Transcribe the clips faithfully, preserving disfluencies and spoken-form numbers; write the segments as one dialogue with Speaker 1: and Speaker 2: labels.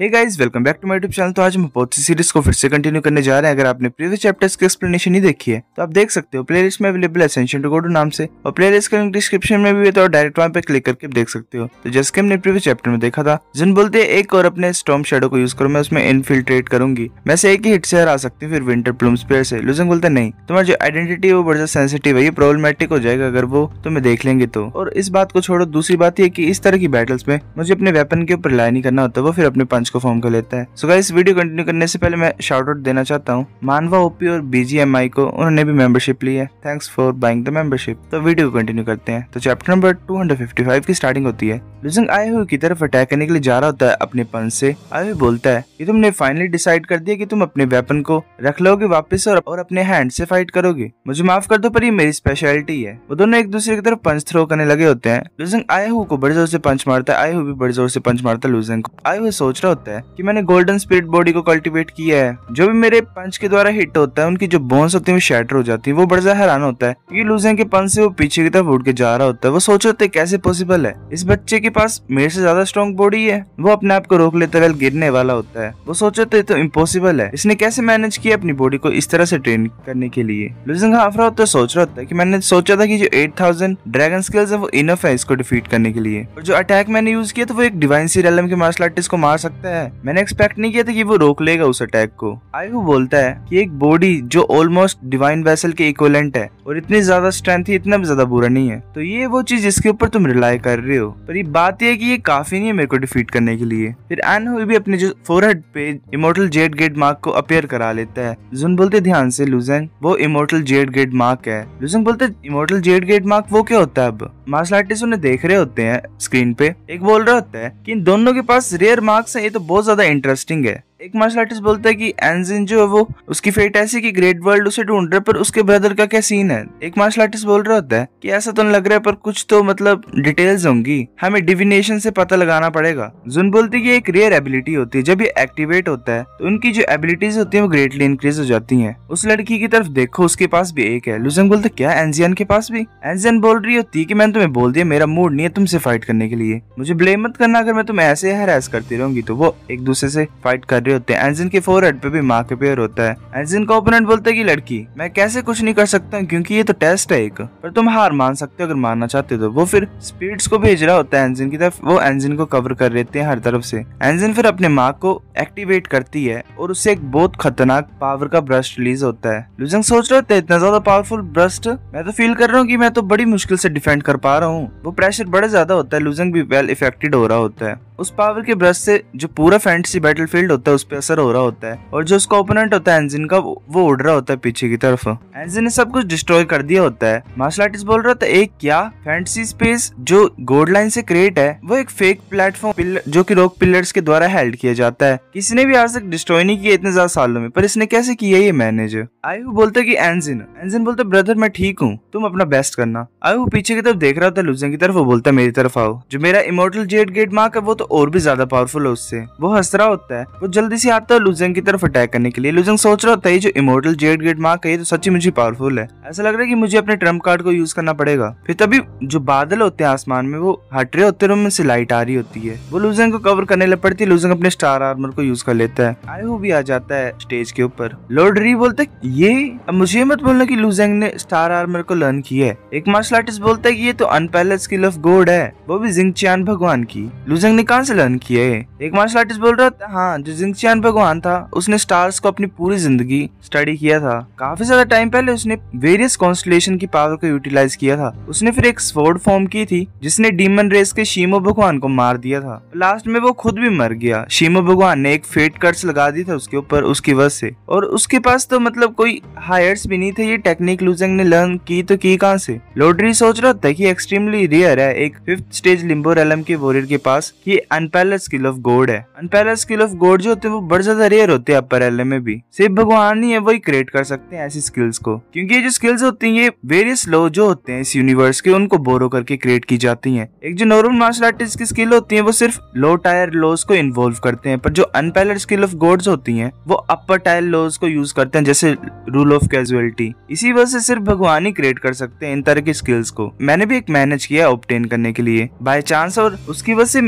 Speaker 1: Hey guys, welcome back to my YouTube channel. तो आज हम बहुत सी सीरीज को फिर से कंटिन्यू करने जा रहे हैं। अगर आपने प्रीवियस चैप्टर्स की एक्सप्लेनेशन नहीं देखी है तो आप देख सकते हो, प्लेलिस्ट में अवेलेबल है एसेंशियल टू गो टू नाम से, और प्लेलिस्ट का लिंक डिस्क्रिप्शन में भी है, तो डायरेक्ट वहां पे क्लिक करके देख सकते हो। तो जैसे कि हमने प्रीवियस चैप्टर में देखा था, जिन बोलते हैं एक और अपने स्टॉर्म शैडो को यूज करो, मैं उसमें इनफिल्ट्रेट करूंगी, मैं से एक ही हिट से हरा सकती हूँ, फिर विंटर प्लूम स्पेयर से। लुजंग बोलते नहीं, तुम्हारी जो आइडेंटिटी है वो बहुत सेंसिटिव है, ये प्रॉब्लमेटिक हो जाएगा अगर वो तुम्हें देख लेंगे तो। और इस बात को छोड़ो, दूसरी बात ये कि इस तरह की बैटल्स में मुझे अपने वेपन के ऊपर रिलाई नहीं करना होता, वो फिर अपने पंच को फॉर्म कर लेता है। सो गाइस, वीडियो कंटिन्यू करने से पहले मैं शाउट आउट देना चाहता हूँ मानवा ओपी और बीजीएमआई को, उन्होंने भी मेंबरशिप ली है। Thanks for buying the membership. तो वीडियो को कंटिन्यू करते हैं। तो chapter number two fifty five की स्टार्टिंग होती है। लुजंग आए हुए की तरफ अटैक करने के लिए जा रहा होता है अपने पंच से। आए हुए बोलता है कि तुमने फाइनली डिसाइड कर दिया कि तुम अपने वेपन को रख लोगे वापस और, और अपने हैंड से फाइट करोगे। मुझे माफ कर दो पर ये मेरी स्पेशलिटी है। वो दोनों एक दूसरे की तरफ पंच थ्रो करने लगे होते हैं। लुजंग आए हुए को बड़े जोर से पंच मारता है, आए हुए भी बड़े जोर से पंच मारता है लुजंग को। आए हुए सोच रहा होता है कि मैंने गोल्डन स्पिरिट बॉडी को कल्टीवेट किया है, जो भी मेरे पंच के द्वारा हिट होता है उनकी जो बोन्स होती है वो शैटर हो जाती है। वो बड़ा हैरान होता है कि लुजंग के पंच से वो पीछे की तरफ उड़ के जा रहा होता है। वो सोच रहे होते कैसे पॉसिबल है, इस बच्चे के पास मेरे से ज्यादा स्ट्रॉन्ग बॉडी है। वो अपने आप को रोक लेते हुए गिरने वाला होता है। वो सोच रहे थे तो इम्पॉसिबल है, इसने कैसे मैनेज किया अपनी बॉडी को इस तरह से ट्रेन करने के लिए। लुजंग हाफ रहा होता है, सोच रहा होता है कि मैंने सोचा था कि जो एट थाउजेंड ड्रैगन स्किल्स है वो इनफ है इसको डिफीट करने के लिए, और जो अटैक मैंने यूज किया तो वो एक डिवाइन सी रेलम के मार्शल आर्टिस्ट को मार सकता है। मैंने एक्सपेक्ट नहीं किया था कि वो रोक लेगा उस अटैक को। आयु बोलता है कि एक बॉडी जो ऑलमोस्ट डिवाइन वेसल के इक्विवेलेंट है और इतनी ज्यादा स्ट्रेंथ ही इतना भी ज्यादा बुरा नहीं है, तो ये वो चीज जिसके ऊपर तुम रिलाई कर रहे हो। पर ये बात है कि ये काफी नहीं है मेरे को डिफीट करने के लिए। फिर एन हुई भी अपने जो फोरहेड पे इमोर्टल जेड गेट मार्क को अपीयर करा लेता है। जुन बोलते ध्यान से लुजंग, वो इमोर्टल जेड गेट मार्क है। लुजंग बोलते इमोर्टल जेड गेट मार्क वो क्या होता है। अब मार्शल आर्टिस्ट उन्हें देख रहे होते हैं स्क्रीन पे। एक बोल रहा होता है कि इन दोनों के पास रेयर मार्क्स है, ये तो बहुत ज्यादा इंटरेस्टिंग है। एक मार्शल आर्टिस्ट बोलता है कि एनजिन जो है वो उसकी फेट ऐसी कि ग्रेट वर्ल्ड उसे ढूंढ रहा है, पर उसके ब्रदर का क्या सीन है। एक मार्शल आर्टिस्ट बोल रहा होता है कि ऐसा तो नहीं लग रहा है, पर कुछ तो मतलब डिटेल्स होंगी, हमें डिविनेशन से पता लगाना पड़ेगा। जुन बोलती है कि एक रेयर एबिलिटी होती है, जब ये एक्टिवेट होता है तो उनकी जो एबिलिटीज होती है वो ग्रेटली इंक्रीज हो जाती है। उस लड़की की तरफ देखो, उसके पास भी एक है। लुजंग बोलते क्या एनजियन के पास भी। एनजियन बोल रही होती है कि मैंने तुम्हें बोल दिया मेरा मूड नहीं है तुमसे फाइट करने के लिए, मुझे ब्लेम मत करना अगर मैं तुम्हें ऐसे हैरेस करती रहूंगी। तो वो एक दूसरे से फाइट कर रहे होते हैं। एनजिन के फोरहेड पे भी मार्क अपीयर होता है। एनजिन का ओपोनेंट बोलता है कि लड़की मैं कैसे कुछ नहीं कर सकता क्योंकि ये तो टेस्ट है एक, पर तुम हार मान सकते हो अगर मानना चाहते हो तो। वो फिर स्पिरिट्स को भेज रहा होता है एनजिन की तरफ, वो एनजिन को कवर कर लेते हैं हर तरफ से। एनजिन फिर अपने मार्क को एक्टिवेट करती है और उससे एक बहुत खतरनाक पावर का ब्रस्ट रिलीज होता है। लुजंग सोच रहा था इतना ज्यादा पावरफुल ब्रस्ट, मैं तो फील कर रहा हूँ कि मैं तो बड़ी मुश्किल से डिफेंड कर पा रहा हूँ। वो प्रेशर बड़ा ज्यादा होता है, लुजंग भी वेल इफेक्टेड हो रहा होता है। उस पावर के ब्रश से जो पूरा फैंटेसी बैटलफील्ड होता है उस पर असर हो रहा होता है, और जो उसका ओपोनेंट होता है एनजिन का वो उड़ रहा होता है पीछे की तरफ। एनजिन ने सब कुछ डिस्ट्रॉय कर दिया होता है। मार्शल आर्टिस्ट बोल रहा था एक क्या फैंटेसी स्पेस जो गोड लाइन से क्रिएट है वो एक फेक प्लेटफॉर्म जो कि रॉक पिलर्स के द्वारा हेल्ड किया जाता है, किसी ने भी आज तक डिस्ट्रॉय नहीं किया इतने ज्यादा सालों में, पर इसने कैसे किया ये मैनेज। आयु बोलता कि एनजिन एनजिन बोलते ब्रदर मैं ठीक हूँ, तुम अपना बेस्ट करना। आयु पीछे की तरफ देख रहा था लुजंग की तरफ, वो बोलता मेरी तरफ आओ, जो मेरा इमोर्टल जेड गेट मार्क है वो तो और भी ज्यादा पावरफुल है उससे। वो हंस रहा होता है, वो जल्दी से आता है लुजंग की तरफ अटैक करने के लिए। लुजंग सोच रहा होता है ये जो इमोर्टल जेड गेट मार्क है ये तो सच्ची मुझे पावरफुल है, ऐसा लग रहा है कि मुझे अपने ट्रम्प कार्ड को यूज करना पड़ेगा। फिर तभी जो बादल होते हैं आसमान में वो हट रहे होते हैं, उनमें से लाइट आ रही होती है, वो लुजंग को कवर करने लग पड़ती है। लुजंग अपने स्टार आर्मर को यूज कर लेता है। आयु भी आ जाता है स्टेज के ऊपर। लॉर्ड री बोलते ये अब मुझे मत बोलना कि लुजंग ने स्टार आर्मर को लर्न किया है। एक मार्शल आर्टिस्ट बोलता है कि ये तो अनपैरेलल्ड स्किल ऑफ गॉड है, वो भी जिंगचियान भगवान की। लुजंग ने कहां से लर्न किया है। एक मार्शल आर्टिस्ट बोल रहा था हाँ, जो जिंगचियान भगवान था उसने स्टार्स को अपनी पूरी जिंदगी स्टडी किया था। काफी ज्यादा टाइम पहले उसने वेरियस कॉन्स्टलेशन की पावर को यूटिलाइज किया था। उसने फिर एक स्वॉर्ड फॉर्म की थी जिसने डीमन रेस के शीमो भगवान को मार दिया था। लास्ट में वो खुद भी मर गया। शीमो भगवान ने एक फेट कर्स लगा दी था उसके ऊपर उसकी वजह से, और उसके पास तो मतलब कोई हायर्स भी नहीं थे। ये टेक्निक लुजंग ने लर्न की तो की कहां से। लॉर्डरी सोच रहा था कि एक्सट्रीमली रेयर है एक फिफ्थ स्टेज लिम्बो रेलम के वॉरियर के पास कि अनपैरेलल्ड स्किल ऑफ गॉड है। अनपैरेलल्ड स्किल ऑफ गॉड जो होते हैं वो बड़े ज्यादा रेयर होते हैं अपर एलएम में भी, सिर्फ भगवान ही है वही क्रिएट कर सकते हैं ऐसी स्किल्स को, क्योंकि ये जो स्किल्स होती हैं ये वेरियस लॉ जो होते हैं इस यूनिवर्स के उनको बोरो करके क्रिएट की जाती हैं। एक जो नॉर्मल मार्शल आर्टिस्ट की स्किल होती है वो सिर्फ लो टायर लॉज को इन्वॉल्व करते हैं, पर जो अनपैरेलल्ड स्किल ऑफ गॉड्स होती हैं वो अपर टायर लॉज को यूज करते हैं, जैसे रूल ऑफ कैजुअलिटी। इसी वजह से सिर्फ भगवान ही क्रिएट कर सकते हैं इन तरह की स्किल्स को। मैंने भी एक मैनेज किया ऑब्टेन करने के लिए बाय चांस, और उसकी वजह से मेरी जो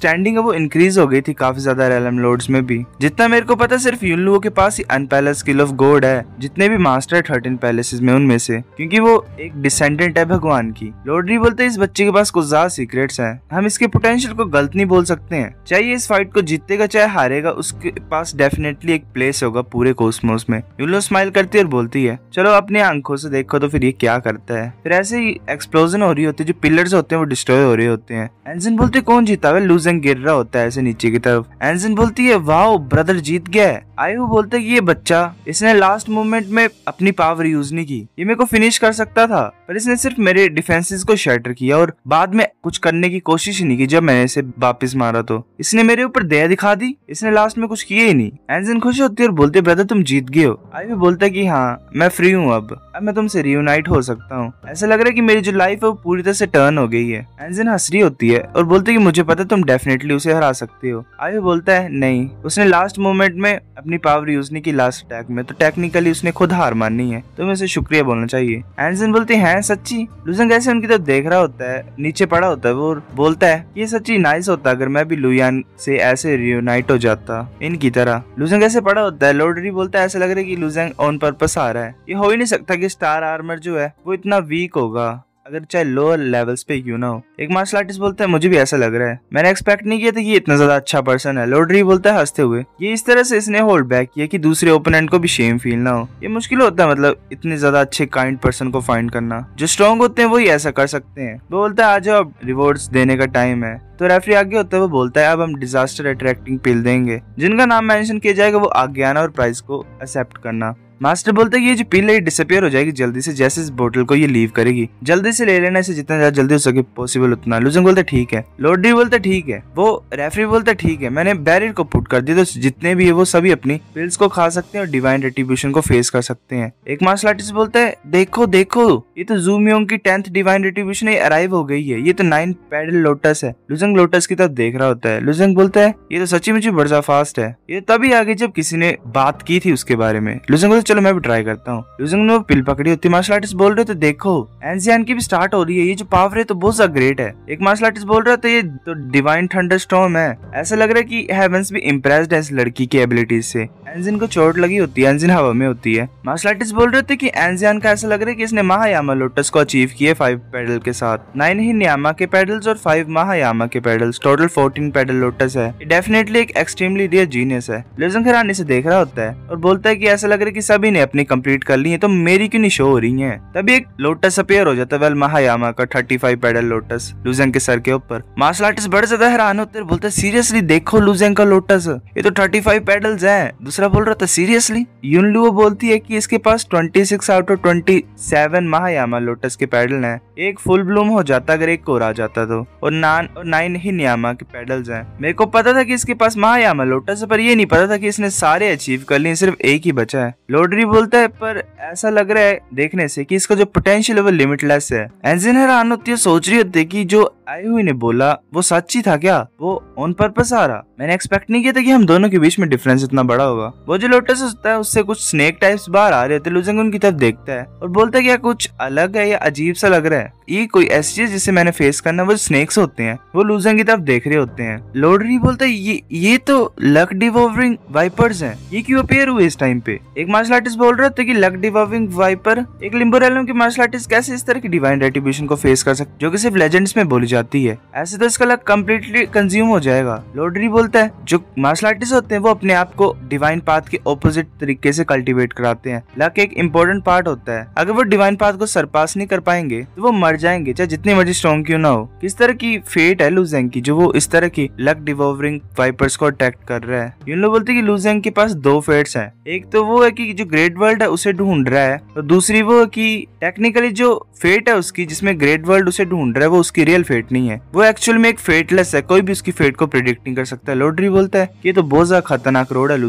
Speaker 1: स्टैंडिंग है वो इंक्रीज हो गई थी काफी ज्यादा रेलम लॉर्ड्स में भी। जितना मेरे को पता सिर्फ युनलुओ के पास ही अनपैलेस स्किल ऑफ गॉड है, जितने भी मास्टर है थर्टीन पैलेसेस में उनमें से, क्योंकि वो एक डिसेंडेंट है भगवान की। लॉर्डरी बोलते हैं इस बच्चे के पास कुछ ज्यादा सीक्रेट्स हैं, हम इसके पोटेंशियल को गलत नहीं बोल सकते हैं। चाहे इस फाइट को जीतेगा चाहे हारेगा, उसके पास डेफिनेटली एक प्लेस होगा पूरे कॉस्मोस में। युनलुओ स्माइल करती है और बोलती है चलो अपनी आंखों से देखो तो फिर ये क्या करता है। फिर ऐसे ही एक्सप्लोजन हो रही होती है, जो पिलर्स होते हैं वो डिस्ट्रॉय हो रहे होते हैं। एंजिन बोलते है कौन जीता है? लू ज़ेंग गिर रहा होता है ऐसे नीचे की तरफ। एंजिन बोलती है वाओ ब्रदर जीत गया है। आयु बोलते है ये बच्चा, इसने लास्ट मोमेंट में अपनी पावर यूज नहीं की, ये मेरे को फिनिश कर सकता था पर इसने सिर्फ मेरे डिफेंसेस को शैटर किया और बाद में कुछ करने की कोशिश ही नहीं की। जब मैंने इसे वापस मारा तो इसने मेरे ऊपर दया दिखा दी, इसने लास्ट में कुछ किया ही नहीं। एंजिन खुश होती है और बोलते ब्रदर तुम जीत गए हो। आयु बोलता है कि हाँ मैं फ्री हूँ, अब अब मैं तुमसे रियूनाइट हो सकता हूँ। ऐसा लग रहा है कि मेरी जो लाइफ है वो पूरी तरह से टर्न हो गई है। एंजिन हंस रही होती है और बोलते है कि मुझे पता है तुम डेफिनेटली उसे हरा सकते हो। आयु बोलता है नहीं, उसने लास्ट मोमेंट में अपनी पावर यूज नहीं की लास्ट अटैक में, तो टेक्निकली उसने खुद हार मानी है, तुम्हें उसे शुक्रिया बोलना चाहिए। एंजिन बोलते हैं सच्ची? लू ज़ेंग ऐसे उनकी तरफ देख रहा होता है, नीचे पड़ा होता है वो, बोलता है ये सच्ची नाइस होता अगर मैं भी लुयान से ऐसे रियूनाइट हो जाता इनकी तरह। लू ज़ेंग ऐसे पड़ा होता है। लॉर्डरी बोलता है ऐसा लग रहा है कि लू ज़ेंग ऑन पर्पस आ रहा है, ये हो ही नहीं सकता कि स्टार आर्मर जो है वो इतना वीक होगा अगर चाहे लोअर लेवल्स पे क्यों ना हो। एक मार्शल आर्टिस्ट बोलता है मुझे भी ऐसा लग रहा है, मैंने एक्सपेक्ट नहीं किया था कि ये इतना ज्यादा अच्छा पर्सन है। लॉर्डरी बोलता है हंसते हुए ये इस तरह से इसने होल्ड बैक किया कि दूसरे ओपोनेंट को भी शेम फील ना हो। ये मुश्किल होता है मतलब इतने ज्यादा अच्छे काइंड पर्सन को फाइंड करना, जो स्ट्रॉन्ग होते हैं वही ऐसा कर सकते हैं। वो बोलता है आ जाओ अब रिवॉर्ड्स देने का टाइम है। तो रेफरी आगे होता है वो बोलता है अब हम डिजास्टर अट्रैक्टिंग पिल देंगे, जिनका नाम मेंशन किया जाएगा वो आगे आना और प्राइस को एक्सेप्ट करना। मास्टर बोलते है ये जो पिल है डिसअपियर हो जाएगी जल्दी से, जैसे इस बोतल को ये लीव करेगी, जल्दी से ले लेना इसे, जितना ज्यादा जल्दी हो सके पॉसिबल उतना। लू ज़ेंग बोलता ठीक है। लॉर्डरी बोलता ठीक है। वो रेफरी बोलता ठीक है, मैंने बैरियर को पुट कर दिया तो जितने भी है वो सभी अपनी पिल्स को खा सकते हैं और डिवाइन रेट्रिब्यूशन को फेस कर सकते हैं। एक मार्शल आर्टिस्ट बोलता है देखो देखो ये तो ज़ू मियोंग की टेंथ डिवाइन रेट्रिब्यूशन अराइव हो गई है, ये तो नाइन पैडल लोटस है। लू ज़ेंग लोटस की तरफ देख रहा होता है। लू ज़ेंग बोलता है ये तो सच्ची मुझे बड़ा फास्ट है। ये तभी आगे जब किसी ने बात की थी उसके बारे में। लू ज़ेंग बोलता चलो मैं भी ट्राई करता हूँ। लू ज़ेंग ने वो पिल पकड़ी होती है। मार्शल आर्टिस्ट बोल रहे तो देखो एनजियान की भी स्टार्ट हो रही है, ये जो पावर है तो बहुत ज्यादा ग्रेट है। एक मार्शल आर्टिस्ट बोल रहा है तो ये तो डिवाइन थंडर स्टॉर्म है। ऐसा लग रहा है कि हेवेंस भी इम्प्रेस्ड है इस लड़की की एबिलिटीज से। एंजिन को चोट लगी होती है, एंजिन हवा में होती है। मार्शल आर्टिस्ट बोल रहे थे कि एंजियान का ऐसा लग रहा है कि इसने महायामा लोटस को अचीव किया फाइव पेडल के साथ। नाइन ही न्यामा के पेडल्स और फाइव महायामा के petals, total fourteen petal lotus है। डेफिनेटली एक एक्सट्रीमली रियर जीनियस है। लू ज़ेंग हैरानी से देख रहा होता है और बोलता है कि ऐसा लग रहा है कि सभी ने अपनी कंप्लीट कर ली है, तो मेरी क्यों नहीं शो हो रही है। तभी एक लोटस अपीयर हो जाता है, वेल महायामा का thirty five petal lotus Lu Zeng के सर के ऊपर। मार्शल आर्टिस्ट बड़े ज्यादा हैरान होते हैं, बोलते सीरियसली देखो लू ज़ेंग का लोटस, ये तो थर्टी फाइव पेडल्स है। दूसरा बोल रहा था सीरियसली। युनलुओ बोलती है कि इसके पास twenty six out of twenty seven महायामा लोटस के पेडल हैं, एक फुल ब्लूम हो जाता अगर एक और आ जाता तो, और नान और नाइन ही न्यामा के पेडल्स हैं। मेरे को पता था कि इसके पास महायामा लोटस है, पर ये नहीं पता था कि इसने सारे अचीव कर लिए, सिर्फ एक ही बचा है। लॉर्डरी बोलता है पर ऐसा लग रहा है देखने से कि इसका जो पोटेंशियल है वो लिमिटलेस है। एंजिन हैरान होती है, सोच रही होती है कि जो आई हुई ने बोला वो सच ही था क्या, वो ऑन पर्पस आ रहा। मैंने एक्सपेक्ट नहीं किया था कि हम दोनों के बीच में डिफरेंस इतना बड़ा होगा। वो जो लोटस होता है उससे कुछ स्नेक टाइप्स बाहर आ रहे थे। लू ज़ेंग उनकी तरफ देखता है और बोलता है क्या कुछ अलग है या अजीब सा लग रहा है, ये कोई ऐसी चीज जिसे मैंने फेस करना, वो स्नेक्स होते हैं। वो लू ज़ेंग की तरफ देख रहे होते हैं। लॉर्डरी बोलता है ये ये तो लक डिवॉल्विंग वाइपर्स हैं, ये क्यों अपीयर हुए इस टाइम पे। एक मार्शल आर्टिस्ट बोल रहा था कि लक डिवॉल्विंग वाइपर, एक लिम्बो रेलम के मार्शल आर्टिस्ट कैसे इस तरह की डिवाइन रेट्रिब्यूशन को फेस कर सकते जो कि सिर्फ लेजेंड्स में बोली जाती है, ऐसे तो इसका लक कम्प्लीटली कंज्यूम हो जाएगा। लॉर्डरी बोलता है जो मार्शल आर्टिस्ट होते हैं वो अपने आप को डिवाइन पाथ के ऑपोजिट तरीके से कल्टीवेट कराते हैं। लक एक इम्पोर्टेंट पार्ट होता है, अगर वो डिवाइन पाथ को सरपास नहीं कर पाएंगे तो वो मर जाएंगे, चाहे जितनी मर्जी स्ट्रॉन्ग क्यों ना हो। किस तरह की फेट है लू ज़ेंग की जो वो इस तरह की लक डिवॉल्विंग वाइपर्स को अटैक कर रहा है। यून लोग बोलते हैं कि लू ज़ेंग के पास दो फेट्स हैं, एक तो वो है कि जो ग्रेट वर्ल्ड है उसे ढूंढ रहा है, तो दूसरी वो है कि टेक्निकली जो फेट है उसकी जिसमें ग्रेट वर्ल्ड उसे ढूंढ रहा है वो उसकी रियल फेट नहीं है, वो एक्चुअल में एक फेटलेस है, कोई भी उसकी फेट को प्रिडिक्ट नहीं कर सकता। लॉर्डरी बोलता है कि ये तो बहुत ज्यादा खतरनाक रोड है लू ज़ेंग के सामने।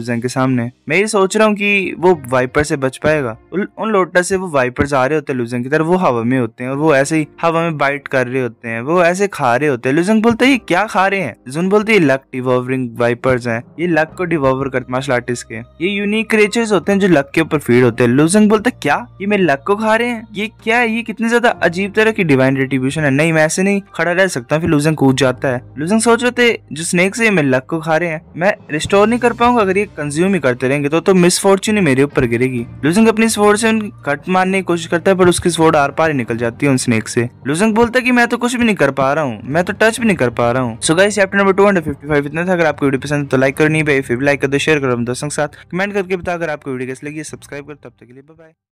Speaker 1: सामने। मैं ये सोच रहा हूँ कि वो वाइपर से बच पाएगा। उन लोटस से वो वाइपर्स आ रहे होते हैं लुजंग की तरफ, वो हवा में होते हैं और वो ऐसे ही हवा में बाइट कर रहे होते हैं, वो ऐसे खा रहे होते हैं। लुजंग बोलते हैं ये क्या खा रहे हैं? जुन बोलते हैं लक डिवॉवरिंग वाइपर्स हैं, ये लक को डिवॉवर करते मार्शल आर्टिस्ट के, ये यूनिक क्रिएचर्स होते हैं जो लक के ऊपर फीड होते हैं। लुजंग बोलते हैं क्या ये मेरे लक को खा रहे हैं? ये क्या है? ये कितनी ज्यादा अजीब तरह की डिवाइन रेट्रिब्यूशन है। नहीं मैं ऐसे नहीं खड़ा रह सकता। फिर लुजंग कूद जाता है। लुजंग सोच रहे थे जो स्नेक्स है मेरे लक को खा रहे हैं, मैं रिस्टोर नहीं कर पाऊंगा अगर ये कंज्यूम ही करते रहेंगे तो तो मिस फॉर्च्यून ही मेरे ऊपर गिरेगी। लुजंग अपनी स्वॉर्ड से उनकी कट मारने की कोशिश करता है पर उसकी स्वॉर्ड आर पार ही निकल जाती है उन स्नेक से। लुजंग बोलता है कि मैं तो कुछ भी नहीं कर पा रहा हूँ, मैं तो टच भी नहीं कर पा रहा हूँ। So guys chapter number two hundred fifty five इतना था। अगर आपको वीडियो पसंद है तो लाइक करनी है, फिर भी लाइक कर दो, शेयर करो अपने दोस्तों के साथ, कमेंट करके बता अगर आपको वीडियो कैसी लगी, सब्सक्राइब कर। तब तक के लिए बाय बाय।